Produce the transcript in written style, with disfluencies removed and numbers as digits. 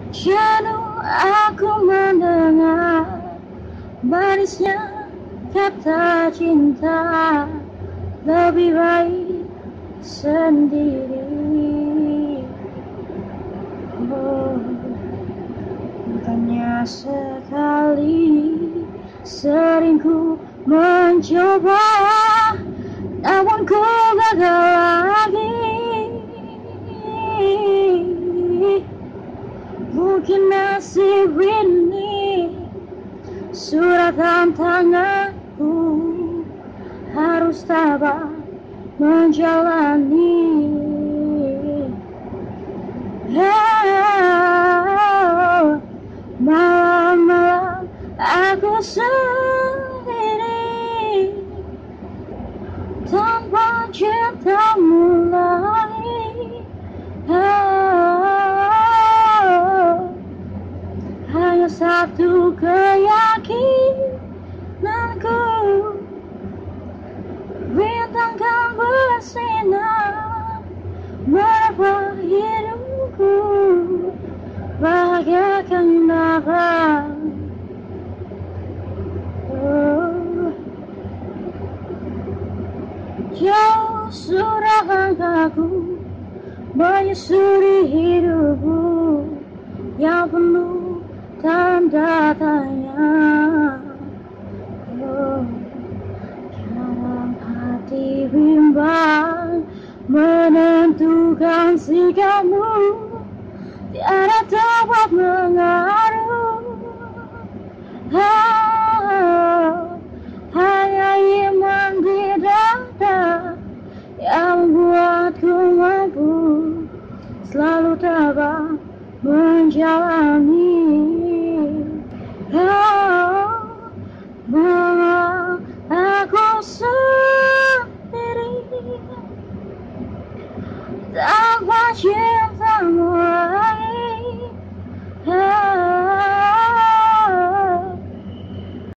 Jenuh aku mendengar manisnya kata cinta, lebih baik sendiri. Oh, bukannya sekali sering ku mencoba, namun ku gagal lagi. Mungkin nasib ini suratan tanganku, harus tabah menjalani. Malam-malam aku sendiri, tanpa cintamu lagi. Hanya satu keyakinanku, bintang kan bersinar menerangi hidupku, bahagiakan dapat. Jauh sudah langkahku menyusuri hidupku yang penuh tanda tanya. Dalam hati bimbang menentukan sikapmu, tiada tempat mengaruh. Hanya iman di dada yang membuatku mampu selalu tabah menjalani. Malam aku sendiri, tanpa cinta